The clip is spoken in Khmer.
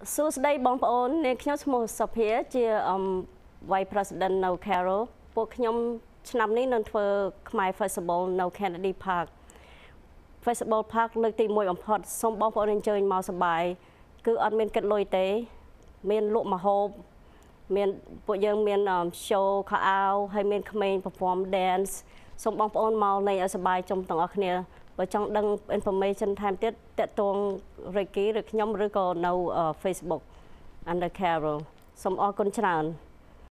សួស្តីបងប្អូននាងខ្ញុំឈ្មោះសុភាជា Vice President នៅ CARO ពួកខ្ញុំឆ្នាំនេះនឹងធ្វើ Khmer Festival នៅ Kennedy Park Festival Park លើកទី1បំផុតសូមបងប្អូនអញ្ជើញមកសប្បាយគឺអត់មានគិតលុយទេមានលក់ម្ហូបមានពួកយើងមាន show ខោអាវហើយមានក្មេង perform dance សូមបងប្អូនមកលេងឲ្យសប្បាយជុំទាំងអស់គ្នាបើចង់ដឹង information ថែមទៀតតាក់ទង Ricky ឬខ្ញុំឬក៏នៅ Facebook under CARO សូមអរគុណច្រើន